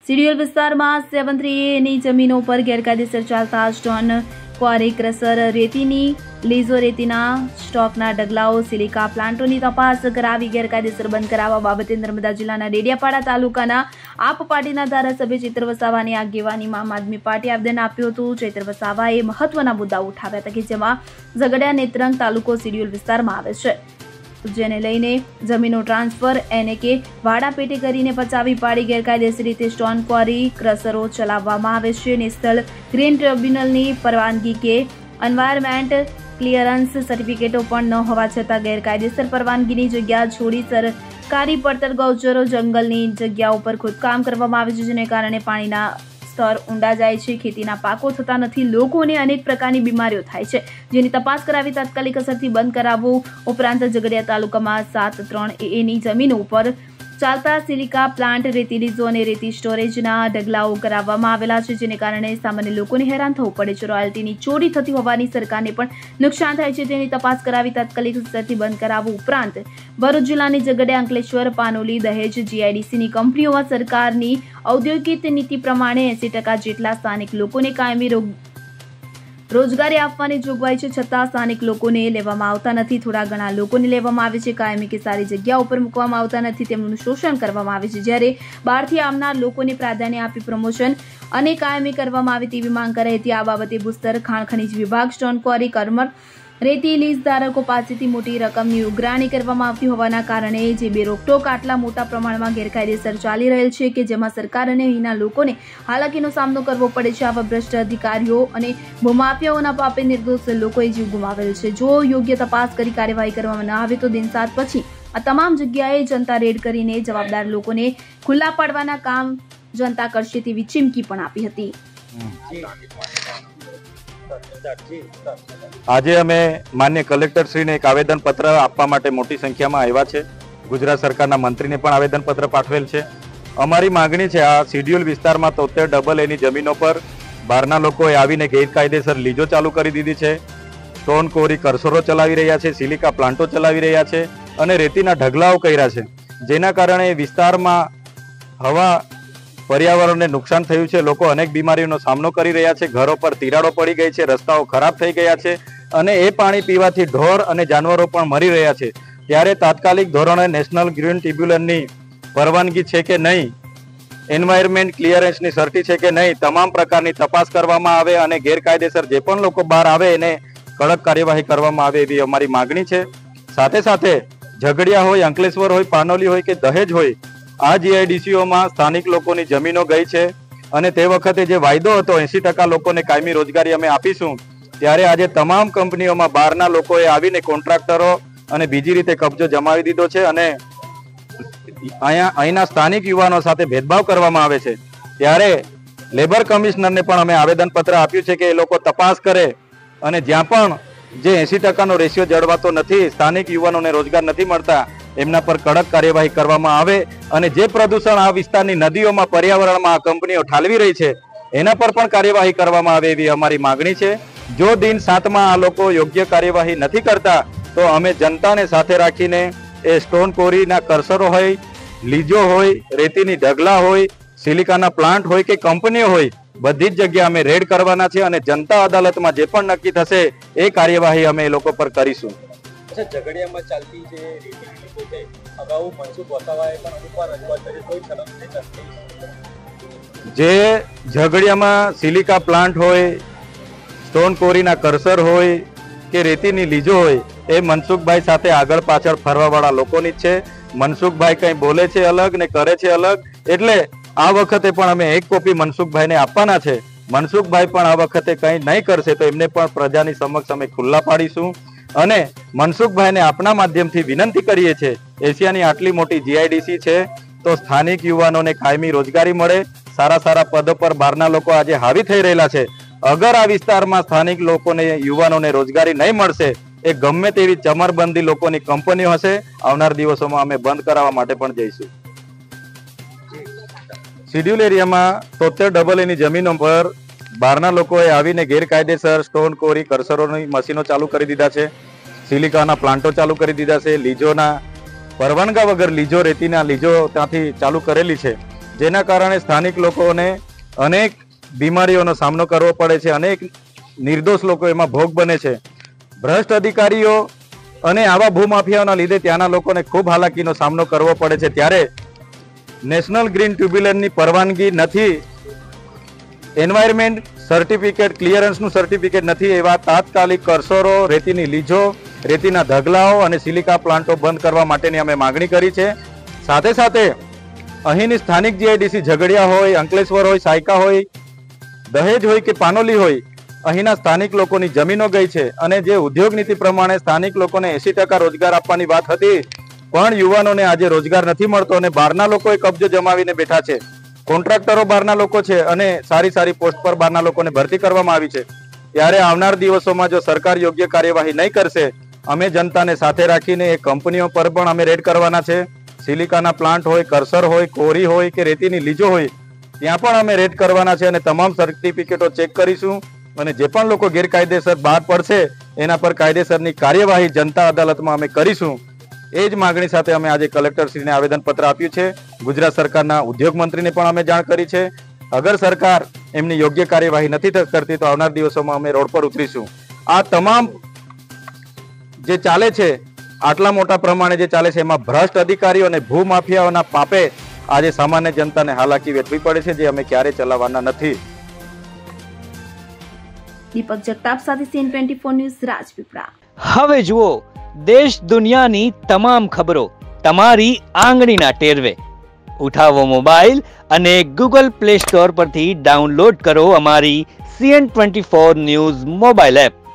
સિડિયુલ વિસ્તારમાં 7-3 ની જમીનો પર ગેરકાયદેસર ચાલતા સ્ટોન ક્વારી, ક્રશર, રેતીની લીઝો, રેતીના સ્ટોકના ઢગલાઓ, સિલિકા પ્લાન્ટોની તપાસ કરાવી ગેરકાયદેસર બંધ કરાવવા બાબતે નર્મદા જિલ્લાના ડેડિયાપાડા તાલુકાના આપ પાર્ટીના ધારાસભ્ય ચૈત્ર વસાવાની આગેવાનીમાં આમ આદમી પાર્ટી આવેદન આપ્યું હતું। ચૈત્ર વસાવાએ મહત્વના મુદ્દાઓ ઉઠાવ્યા હતા કે જેમાં ઝઘડિયા નેત્રંગ તાલુકો સિડિયુલ વિસ્તારમાં આવે છે, જેને લઈને જમીનો ટ્રાન્સફર એને ભાડા પેટે કરીને પચાવી પાડી ગેરકાયદેસર રીતે સ્ટોન ક્વારી, ક્રશરો ચલાવવામાં આવે છે। નેશનલ ગ્રીન ટ્રિબ્યુનલની પરવાનગી કે એન્વાયરમેન્ટ ક્લિયરન્સ સર્ટિફિકેટો પણ ન હોવા છતાં ગેરકાયદેસર પરવાનગીની જગ્યા છોડી સરકારી પડતર ગૌચરો, જંગલની જગ્યાઓ પર ખોદકામ કરવામાં આવે છે, જેને કારણે પાણીના સ્તર ઊંડા જાય છે, ખેતીના પાકો થતા નથી, લોકોને અનેક પ્રકારની બીમારીઓ થાય છે, જેની તપાસ કરાવી તાત્કાલિક અસરથી બંધ કરાવવું। ઉપરાંત ઝઘડિયા તાલુકામાં 7-3 ની જમીનો ઉપર ચાલતા સિલિકા પ્લાન્ટ, રેતી લીઝો અને રેતી સ્ટોરેજના ઢગલાઓ કરાવવામાં આવેલા છે, જેને કારણે સામાન્ય લોકોને હેરાન થવું પડે છે। રોયલ્ટીની ચોરી થતી હોવાની સરકારને પણ નુકસાન થાય છે, તેની તપાસ કરાવી તાત્કાલિક અસરથી બંધ કરાવવું। ઉપરાંત ભરૂચ જિલ્લાની ઝઘડિયા, અંકલેશ્વર, પાનોલી, દહેજ જીઆઈડીસીની કંપનીઓમાં સરકારની ઔદ્યોગિક નીતિ પ્રમાણે 80% જેટલા સ્થાનિક લોકોને કાયમી રોજગારી આપવાની જોગવાઈ છે, છતાં સ્થાનિક લોકોને લેવામાં આવતા નથી। થોડા ઘણા લોકોને લેવામાં આવે છે, કાયમી કે સારી જગ્યા ઉપર મૂકવામાં આવતા નથી, તેમનું શોષણ કરવામાં આવે છે, જ્યારે બહારથી આવનાર લોકોને પ્રાધાન્ય આપી પ્રમોશન અને કાયમી કરવામાં આવે તેવી માંગ કરાઈ હતી। આ બાબતે ભૂસ્તર, ખાણ ખનીજ વિભાગ, સ્ટોન ક્વારી, કરમર, રેતી લીઝ ધારકો પાસેથી મોટી રકમની ઉઘરાણી કરવામાં આવતી હોવાના કારણે જે બે રોકટોક આટલા મોટા પ્રમાણમાં ગેરકાયદેસર ચાલી રહેલ છે કે જેમાં સરકાર અને અહીંના લોકોને હાલાકીનો સામનો કરવો પડે છે। આવા ભ્રષ્ટ અધિકારીઓ અને ભૂમાફિયાઓના પાપે નિર્દોષ લોકોએ જીવ ગુમાવેલ છે। જો યોગ્ય તપાસ કરી કાર્યવાહી કરવામાં ન આવે તો દિન 7 પછી આ તમામ જગ્યાએ જનતા રેડ કરીને જવાબદાર લોકોને ખુલ્લા પાડવાના કામ જનતા કરશે તેવી ચીમકી પણ આપી હતી। આજે અમે માન્ય કલેક્ટર શ્રીને એક આવેદન પત્ર આપવા માટે મોટી સંખ્યામાં આવ્યા છે। ગુજરાત સરકારના મંત્રીને પણ આવેદન પત્ર પાઠવેલ છે। અમારી માંગણી છે, આ સિડિયુલ વિસ્તારમાં 73 ની જમીનો પર બહારના લોકોએ આવીને ગેરકાયદેસર લીજો ચાલુ કરી દીધી છે, સ્ટોન કોરી, કરસરો ચલાવી રહ્યા છે, સિલિકા પ્લાન્ટો ચલાવી રહ્યા છે અને રેતીના ઢગલાઓ કર્યા છે, જેના કારણે વિસ્તારમાં હવા, પર્યાવરણને નુકસાન થયું છે, લોકો અનેક બીમારીઓનો સામનો કરી રહ્યા છે, ઘરો પર તિરાડો પડી ગઈ છે, રસ્તાઓ ખરાબ થઈ ગયા છે અને એ પાણી પીવાથી ઢોર અને જાનવરો પણ મરી રહ્યા છે। ત્યારે તાત્કાલિક ધોરણે નેશનલ ગ્રીન ટ્રિબ્યુનલની પરવાનગી છે કે નહીં, એન્વાયરમેન્ટ ક્લિયરન્સની સર્ટી છે કે નહીં, તમામ પ્રકારની તપાસ કરવામાં આવે અને ગેરકાયદેસર જે પણ લોકો બહાર આવે એને કડક કાર્યવાહી કરવામાં આવે એવી અમારી માગણી છે। સાથે સાથે ઝઘડિયા હોય, અંકલેશ્વર હોય, પાનોલી હોય કે દહેજ હોય, આ જીઆઈડીસીઓમાં સ્થાનિક લોકોની જમીનો ગઈ છે અને તે વખતે જે વાયદો હતો 80% લોકોને કાયમી રોજગારી અમે આપીશું, ત્યારે આજે તમામ કંપનીઓમાં બહારના લોકોએ આવીને કોન્ટ્રાક્ટરો અને બીજી રીતે કબજો જમાવી દીધો છે અને અહીંના સ્થાનિક યુવાનો સાથે ભેદભાવ કરવામાં આવે છે। ત્યારે લેબર કમિશનરને પણ અમે આવેદનપત્ર આપ્યું છે કે એ લોકો તપાસ કરે અને જ્યાં પણ જે 80% રેશિયો જળવાતો નથી, સ્થાનિક યુવાનોને રોજગાર નથી મળતા, એમના પર કડક કાર્યવાહી કરવામાં આવે અને જે પ્રદૂષણ આ વિસ્તારની નદીઓમાં, પર્યાવરણમાં આ કંપનીઓ ઠાલવી રહી છે એના પર પણ કાર્યવાહી કરવામાં આવે એવી અમારી માગણી છે। જો દિન 7માં આ લોકો યોગ્ય કાર્યવાહી નથી કરતા તો અમે જનતાને સાથે રાખીને એ સ્ટોન કોરીના કરસરો હોય, લીજો હોય, રેતીની ઢગલા હોય, સિલિકાના પ્લાન્ટ હોય કે કંપનીઓ હોય, બધી જ જગ્યાએ અમે રેડ કરવાના છે અને જનતા અદાલતમાં જે પણ નક્કી થશે એ કાર્યવાહી અમે એ લોકો પર કરીશું। ઝઘડિયામાં ચાલતી જે રેતી લીધો છે, અગાઉ મનસુખ વસાવાએ પણ અમુકવાર રજૂઆત કરી, કોઈ શરમ જે ઝઘડિયામાં સિલિકા પ્લાન્ટ હોય, સ્ટોન કોરીના કરસર હોય કે રેતીની લીજો હોય, એ મનસુખભાઈ સાથે આગળ પાછળ ફરવાવાળા લોકોની જ છે। મનસુખભાઈ કંઈ બોલે છે અલગ ને કરે છે અલગ, એટલે આ વખતે પણ અમે એક કોપી મનસુખભાઈને આપવાના છે। મનસુખભાઈ પણ આ વખતે કંઈ નહીં કરશે તો એમને પણ પ્રજાની સમક્ષ અમે ખુલ્લા પાડીશું અને મનસુખભાઈને આપના માધ્યમથી વિનંતી કરીએ છીએ, એશિયાની આટલી મોટી જીઆઈડીસી છે તો સ્થાનિક યુવાનોને કાયમી રોજગારી મળે, સારા સારા પદો પર બહારના લોકો આજે હાવી થઈ રહેલા છે। અગર આ વિસ્તારમાં સ્થાનિક લોકોને, યુવાનોને રોજગારી નહીં મળશે, એ ગમે તેવી ચમરબંધી લોકોની કંપનીઓ હશે, આવનાર દિવસોમાં અમે બંધ કરાવવા માટે પણ જઈશું। સિડિયુલ એરિયામાં 73 ની જમીનો પર બહારના લોકોએ આવીને ગેરકાયદેસર સ્ટોન કોરી, કરસરોની મશીનો ચાલુ કરી દીધા છે, સિલિકાના પ્લાન્ટો ચાલુ કરી દીધા છે, લીજોના પરવાનગા વગર લીજો, રેતીના લીજો ત્યાંથી ચાલુ કરેલી છે, જેના કારણે સ્થાનિક લોકોને અનેક બીમારીઓનો સામનો કરવો પડે છે, અનેક નિર્દોષ લોકો એમાં ભોગ બને છે. ભ્રષ્ટ અધિકારીઓ અને આવા ભૂમાફિયાઓના લીધે ત્યાંના લોકોને ખૂબ હાલાકીનો સામનો કરવો પડે છે. ત્યારે નેશનલ ગ્રીન ટ્રિબ્યુનલની પરવાનગી નથી, એન્વાયરમેન્ટ સર્ટિફિકેટ, ક્લિયરન્સનું સર્ટિફિકેટ નથી, એવા તાત્કાલિક કરસરો, રેતીની લીજો, રેતીના ઢગલાઓ અને સિલિકા પ્લાન્ટો બંધ કરવા માટેની અમે માગણી કરી છે. સાથે સાથે અહીંની સ્થાનિક જીઆઈડીસી ઝઘડિયા હોય, અંકલેશ્વર હોય, સાયકા હોય, દહેજ હોય કે પાનોલી હોય, અહીંના સ્થાનિક લોકોની જમીનો ગઈ છે અને જે ઉદ્યોગ નીતિ પ્રમાણે સ્થાનિક લોકોને 80% રોજગાર આપવાની વાત હતી, પણ યુવાનોને આજે રોજગાર નથી મળતો અને બહારના લોકોએ કબજો જમાવીને બેઠા છે. કોન્ટ્રાક્ટરો બહારના લોકો છે અને સારી સારી પોસ્ટ પર બહારના લોકોને ભરતી કરવામાં આવી છે. ત્યારે આવનાર દિવસોમાં જો સરકાર યોગ્ય કાર્યવાહી નહીં કરશે, અમે જનતાને સાથે રાખીને એ કંપનીઓ પર પણ અમે રેડ કરવાના છે. સિલિકાના પ્લાન્ટ હોય, કરસર હોય, કોરી હોય કે રેતીની લીજો હોય, ત્યાં પણ અમે રેડ કરવાના છે અને તમામ સર્ટિફિકેટો ચેક કરીશું અને જે પણ લોકો ગેરકાયદેસર બહાર પડશે એના પર કાયદેસરની કાર્યવાહી જનતા અદાલતમાં અમે કરીશું. એ જ માગણી સાથે અમે આજે કલેક્ટરશ્રીને આવેદનપત્ર આપ્યું છે. ગુજરાત સરકારના ઉદ્યોગ મંત્રીને પણ અમે જાણ કરી છે. અગર સરકાર એમની યોગ્ય કાર્યવાહી નથી કરતી તો આવનાર દિવસોમાં અમે રોડ પર ઉતરીશું. આ તમામ જે ચાલે છે, આટલા મોટા પ્રમાણે જે ચાલે છે, એમાં ભ્રષ્ટ અધિકારીઓ અને ભૂમાફિયાઓના પાપે આજે સામાન્ય જનતાને હાલાકી વેઠવી પડે છે, જે અમે ક્યારે ચલાવવાના નથી. દીપક જગતાપ સાથે CN24 ન્યૂઝ, રાજપીપળા. હવે જુઓ દેશ દુનિયાની તમામ ખબરો તમારી આંગળીના ટેરવે. ઉઠાવો મોબાઈલ અને Google Play Store પરથી ડાઉનલોડ કરો અમારી CN24 ન્યૂઝ મોબાઈલ એપ.